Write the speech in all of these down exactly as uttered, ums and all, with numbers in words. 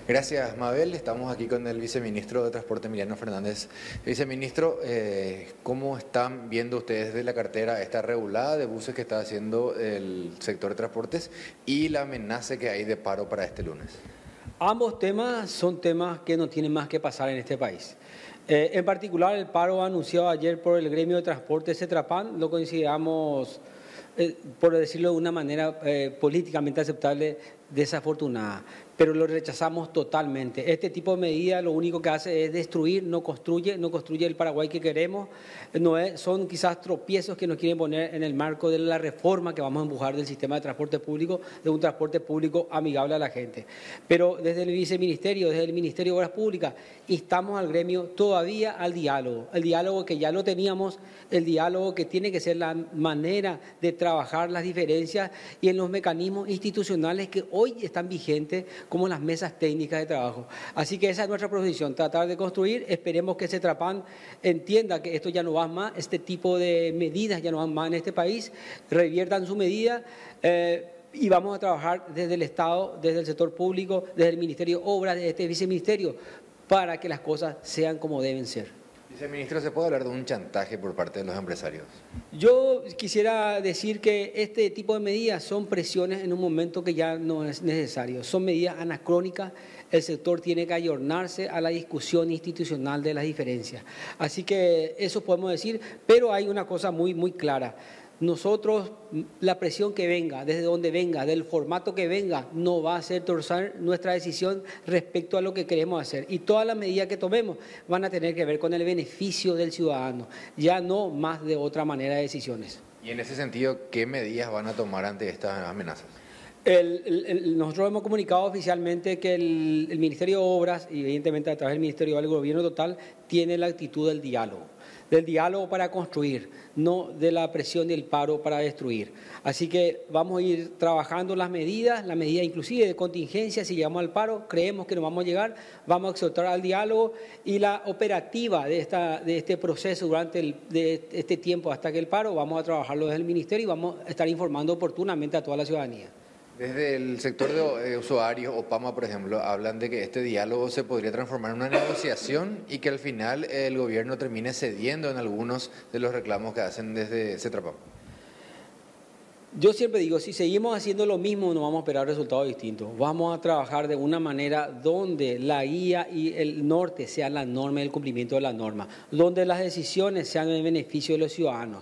Gracias, Mabel. Estamos aquí con el viceministro de Transporte, Emiliano Fernández. Viceministro, eh, ¿cómo están viendo ustedes de la cartera esta regulada de buses que está haciendo el sector de transportes y la amenaza que hay de paro para este lunes? Ambos temas son temas que no tienen más que pasar en este país. Eh, en particular, el paro anunciado ayer por el gremio de transporte CETRAPAN lo consideramos, eh, por decirlo de una manera eh, políticamente aceptable, desafortunada, pero lo rechazamos totalmente. Este tipo de medida lo único que hace es destruir, no construye, no construye el Paraguay que queremos, no es, son quizás tropiezos que nos quieren poner en el marco de la reforma que vamos a empujar del sistema de transporte público, de un transporte público amigable a la gente. Pero desde el viceministerio, desde el Ministerio de Obras Públicas, instamos al gremio todavía al diálogo, el diálogo que ya lo teníamos, el diálogo que tiene que ser la manera de trabajar las diferencias y en los mecanismos institucionales que hoy están vigentes, como las mesas técnicas de trabajo. Así que esa es nuestra posición, tratar de construir. Esperemos que CETRAPAN entienda que esto ya no va más, este tipo de medidas ya no van más en este país, reviertan su medida eh, y vamos a trabajar desde el Estado, desde el sector público, desde el Ministerio de Obras, desde este viceministerio, para que las cosas sean como deben ser. Viceministro, ¿se puede hablar de un chantaje por parte de los empresarios? Yo quisiera decir que este tipo de medidas son presiones en un momento que ya no es necesario. Son medidas anacrónicas. El sector tiene que ayornarse a la discusión institucional de las diferencias. Así que eso podemos decir, pero hay una cosa muy, muy clara. Nosotros, la presión que venga, desde donde venga, del formato que venga, no va a hacer torcer nuestra decisión respecto a lo que queremos hacer. Y todas las medidas que tomemos van a tener que ver con el beneficio del ciudadano, ya no más de otra manera de decisiones. Y en ese sentido, ¿qué medidas van a tomar ante estas amenazas? El, el, el, nosotros hemos comunicado oficialmente que el, el Ministerio de Obras, y evidentemente a través del Ministerio del Gobierno Total, tiene la actitud del diálogo. Del diálogo para construir, no de la presión del paro para destruir. Así que vamos a ir trabajando las medidas, la medida inclusive de contingencia, si llegamos al paro, creemos que no vamos a llegar, vamos a exhortar al diálogo y la operativa de, esta, de este proceso durante el, de este tiempo hasta que el paro, vamos a trabajarlo desde el Ministerio y vamos a estar informando oportunamente a toda la ciudadanía. Desde el sector de usuarios, OPAMA, por ejemplo, hablan de que este diálogo se podría transformar en una negociación y que al final el gobierno termine cediendo en algunos de los reclamos que hacen desde CETRAPAN. Yo siempre digo, si seguimos haciendo lo mismo no vamos a esperar resultados distintos. Vamos a trabajar de una manera donde la guía y el norte sean la norma y el cumplimiento de la norma, donde las decisiones sean en beneficio de los ciudadanos.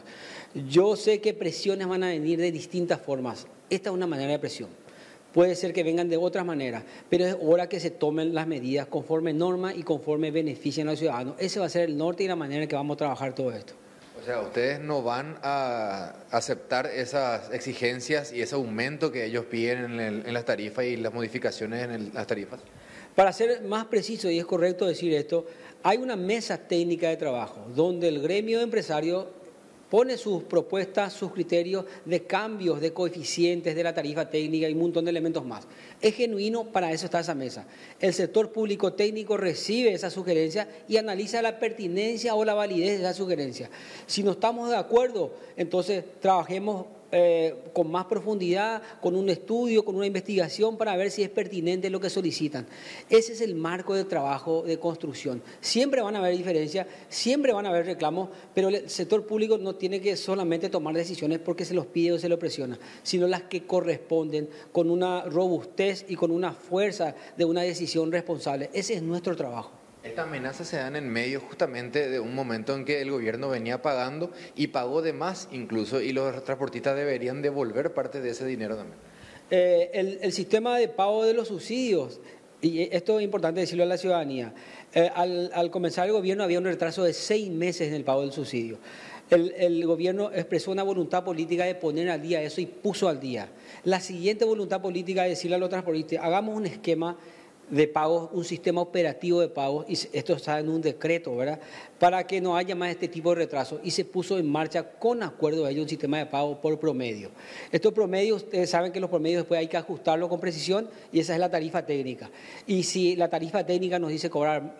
Yo sé que presiones van a venir de distintas formas. Esta es una manera de presión. Puede ser que vengan de otras maneras, pero es hora que se tomen las medidas conforme norma y conforme beneficien a los ciudadanos. Ese va a ser el norte y la manera en que vamos a trabajar todo esto. O sea, ustedes no van a aceptar esas exigencias y ese aumento que ellos piden en, el, en las tarifas y las modificaciones en el, las tarifas. Para ser más preciso, y es correcto decir esto, hay una mesa técnica de trabajo donde el gremio de empresarios pone sus propuestas, sus criterios de cambios de coeficientes de la tarifa técnica y un montón de elementos más. Es genuino, para eso está esa mesa. El sector público técnico recibe esa sugerencia y analiza la pertinencia o la validez de esa sugerencia. Si no estamos de acuerdo, entonces trabajemos Eh, con más profundidad, con un estudio, con una investigación para ver si es pertinente lo que solicitan. Ese es el marco de trabajo de construcción. Siempre van a haber diferencias, siempre van a haber reclamos, pero el sector público no tiene que solamente tomar decisiones porque se los pide o se lo presiona, sino las que corresponden con una robustez y con una fuerza de una decisión responsable. Ese es nuestro trabajo. Estas amenazas se dan en medio justamente de un momento en que el gobierno venía pagando y pagó de más incluso, y los transportistas deberían devolver parte de ese dinero también. Eh, el, el sistema de pago de los subsidios, y esto es importante decirlo a la ciudadanía, eh, al, al comenzar el gobierno había un retraso de seis meses en el pago del subsidio. El, el gobierno expresó una voluntad política de poner al día eso y puso al día. La siguiente voluntad política es decirle a los transportistas, hagamos un esquema de pagos, un sistema operativo de pagos, y esto está en un decreto, ¿verdad?, para que no haya más este tipo de retraso, y se puso en marcha con acuerdo de ello un sistema de pago por promedio. Estos promedios, ustedes saben que los promedios después hay que ajustarlos con precisión, y esa es la tarifa técnica. Y si la tarifa técnica nos dice cobrar,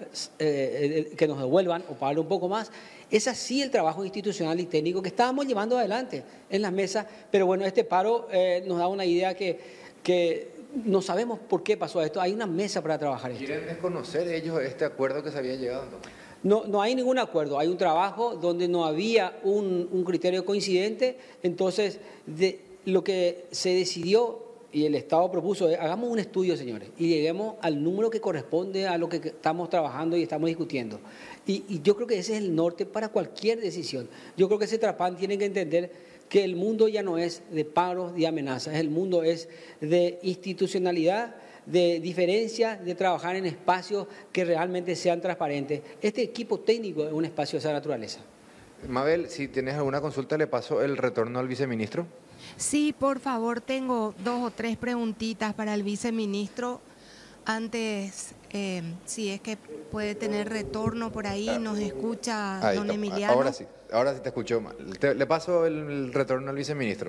eh, que nos devuelvan o pagar un poco más, es así el trabajo institucional y técnico que estábamos llevando adelante en las mesas, pero bueno, este paro eh, nos da una idea que, que no sabemos por qué pasó esto. Hay una mesa para trabajar esto. ¿Quieren desconocer ellos este acuerdo que se había llegado entonces? No, no hay ningún acuerdo, hay un trabajo donde no había un, un criterio coincidente, entonces de, lo que se decidió y el Estado propuso es, hagamos un estudio, señores, y lleguemos al número que corresponde a lo que estamos trabajando y estamos discutiendo. Y, y yo creo que ese es el norte para cualquier decisión. Yo creo que ese Trapán tiene que entender que el mundo ya no es de paros, de amenazas, el mundo es de institucionalidad, de diferencia, de trabajar en espacios que realmente sean transparentes. Este equipo técnico es un espacio de esa naturaleza. Mabel, si tienes alguna consulta, le paso el retorno al viceministro. Sí, por favor, tengo dos o tres preguntitas para el viceministro. Antes, eh, si es que puede tener retorno por ahí, nos escucha ahí don está. Emiliano. Ahora sí, ahora sí te escucho. Te, le paso el, el retorno al viceministro.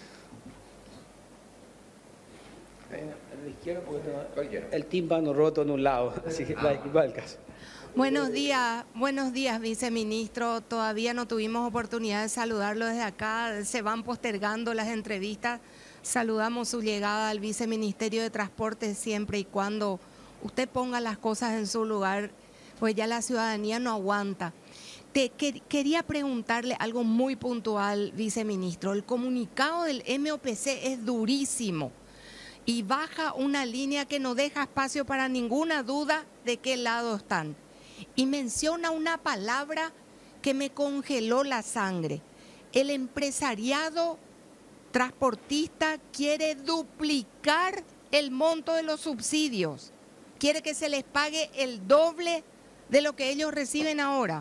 El tímpano roto en un lado, así que va el caso. Buenos días, buenos días, viceministro. Todavía no tuvimos oportunidad de saludarlo desde acá. Se van postergando las entrevistas. Saludamos su llegada al Viceministerio de Transporte siempre y cuando usted ponga las cosas en su lugar, pues ya la ciudadanía no aguanta. Te, que, quería preguntarle algo muy puntual, viceministro. El comunicado del M O P C es durísimo y baja una línea que no deja espacio para ninguna duda de qué lado están. Y menciona una palabra que me congeló la sangre. El empresariado transportista quiere duplicar el monto de los subsidios. Quiere que se les pague el doble de lo que ellos reciben ahora.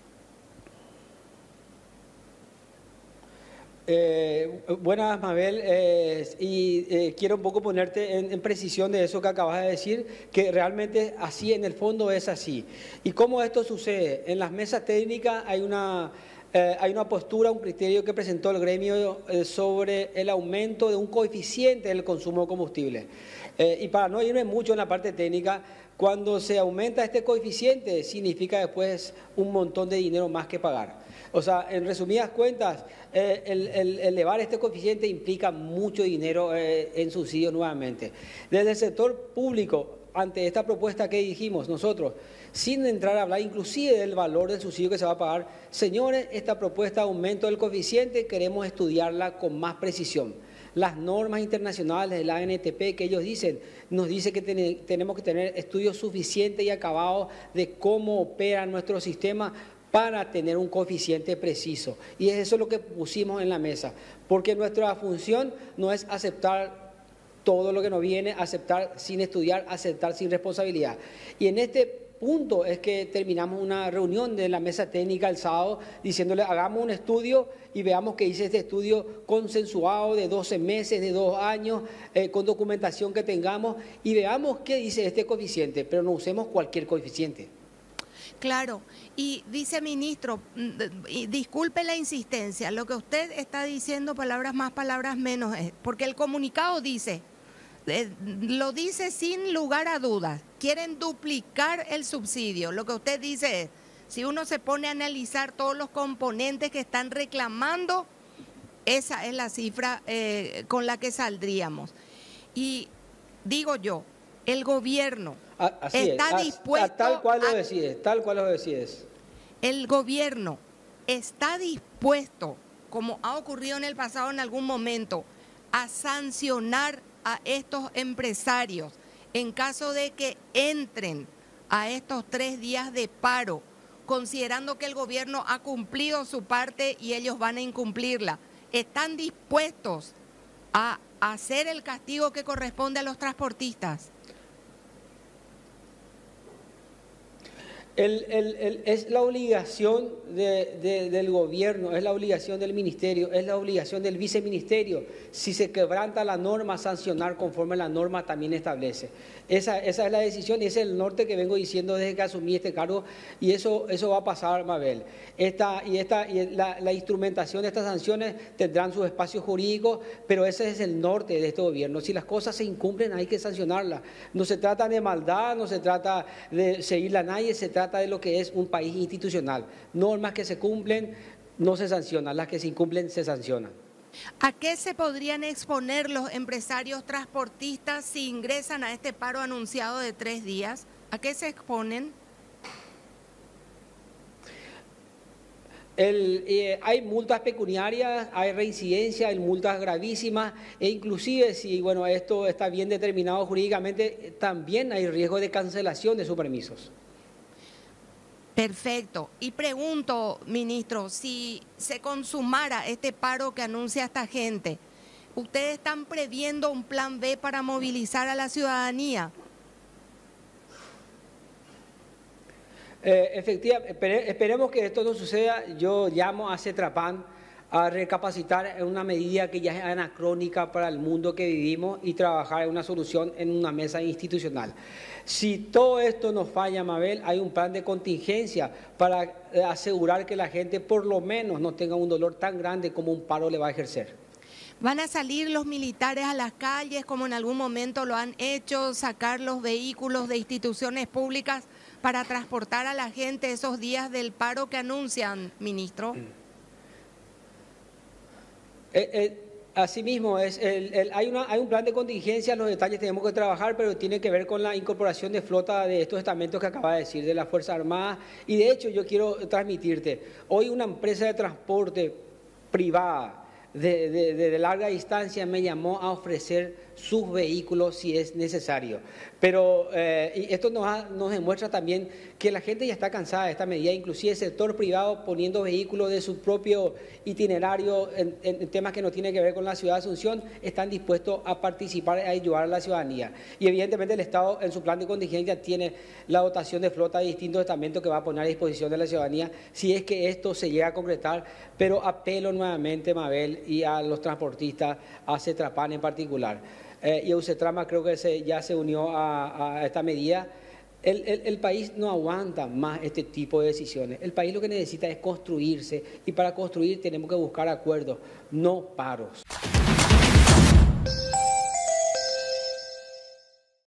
Eh, buenas, Mabel, eh, y eh, quiero un poco ponerte en, en precisión de eso que acabas de decir, que realmente así en el fondo es así. ¿Y cómo esto sucede? En las mesas técnicas hay una, eh, hay una postura, un criterio que presentó el gremio eh, sobre el aumento de un coeficiente del consumo de combustible. Eh, y para no irme mucho en la parte técnica, cuando se aumenta este coeficiente significa después un montón de dinero más que pagar. O sea, en resumidas cuentas, eh, el, el, el elevar este coeficiente implica mucho dinero eh, en subsidios nuevamente. Desde el sector público, ante esta propuesta que dijimos nosotros, sin entrar a hablar inclusive del valor del subsidio que se va a pagar, señores, esta propuesta de aumento del coeficiente queremos estudiarla con más precisión. Las normas internacionales de la A N T P que ellos dicen, nos dice que ten, tenemos que tener estudios suficientes y acabados de cómo opera nuestro sistema para tener un coeficiente preciso. Y eso es lo que pusimos en la mesa, porque nuestra función no es aceptar todo lo que nos viene, aceptar sin estudiar, aceptar sin responsabilidad. Y en este punto es que terminamos una reunión de la mesa técnica el sábado diciéndole hagamos un estudio y veamos qué dice este estudio consensuado de doce meses, de dos años, eh, con documentación que tengamos y veamos qué dice este coeficiente, pero no usemos cualquier coeficiente. Claro, y viceministro, disculpe la insistencia, lo que usted está diciendo, palabras más, palabras menos, es porque el comunicado dice, eh, lo dice sin lugar a dudas, quieren duplicar el subsidio. Lo que usted dice es, si uno se pone a analizar todos los componentes que están reclamando, esa es la cifra eh, con la que saldríamos. Y digo yo, el gobierno Así está es, dispuesto a, a tal cual lo a, decides, tal cual lo decides. El gobierno está dispuesto, como ha ocurrido en el pasado en algún momento, a sancionar a estos empresarios en caso de que entren a estos tres días de paro, considerando que el gobierno ha cumplido su parte y ellos van a incumplirla. ¿Están dispuestos a hacer el castigo que corresponde a los transportistas? El, el, el, es la obligación de, de, del gobierno, es la obligación del ministerio, es la obligación del viceministerio. Si se quebranta la norma, sancionar conforme la norma también establece. Esa, esa es la decisión y ese es el norte que vengo diciendo desde que asumí este cargo y eso, eso va a pasar, Mabel. Esta, y esta, y la, la instrumentación de estas sanciones tendrán sus espacios jurídicos, pero ese es el norte de este gobierno. Si las cosas se incumplen hay que sancionarlas. No se trata de maldad, no se trata de seguirla a nadie, se trata de lo que es un país institucional. Normas que se cumplen no se sancionan, las que se incumplen se sancionan. ¿A qué se podrían exponer los empresarios transportistas si ingresan a este paro anunciado de tres días? ¿A qué se exponen? El, eh, hay multas pecuniarias, hay reincidencia, hay multas gravísimas e inclusive si bueno, esto está bien determinado jurídicamente, también hay riesgo de cancelación de sus permisos. Perfecto. Y pregunto, ministro, si se consumara este paro que anuncia esta gente, ¿ustedes están previendo un plan B para movilizar a la ciudadanía? Eh, efectivamente, esperemos que esto no suceda. Yo llamo a CETRAPAN a recapacitar en una medida que ya es anacrónica para el mundo que vivimos y trabajar en una solución en una mesa institucional. Si todo esto nos falla, Mabel, hay un plan de contingencia para asegurar que la gente por lo menos no tenga un dolor tan grande como un paro le va a ejercer. ¿Van a salir los militares a las calles como en algún momento lo han hecho, sacar los vehículos de instituciones públicas para transportar a la gente esos días del paro que anuncian, ministro? Eh, eh, asimismo, es el, el, hay, una, hay un plan de contingencia, los detalles tenemos que trabajar, pero tiene que ver con la incorporación de flota de estos estamentos que acaba de decir, de la Fuerza Armada. Y de hecho yo quiero transmitirte, hoy una empresa de transporte privada de, de, de, de larga distancia me llamó a ofrecer sus vehículos si es necesario. Pero eh, y esto nos, ha, nos demuestra también que la gente ya está cansada de esta medida, inclusive el sector privado poniendo vehículos de su propio itinerario en, en temas que no tienen que ver con la ciudad de Asunción, están dispuestos a participar y a ayudar a la ciudadanía. Y evidentemente el Estado en su plan de contingencia tiene la dotación de flota de distintos estamentos que va a poner a disposición de la ciudadanía si es que esto se llega a concretar, pero apelo nuevamente, Mabel, y a los transportistas, a CETRAPAN en particular. Eh, y Eucetrama creo que se, ya se unió a, a esta medida. El, el, el país no aguanta más este tipo de decisiones. El país lo que necesita es construirse y para construir tenemos que buscar acuerdos, no paros.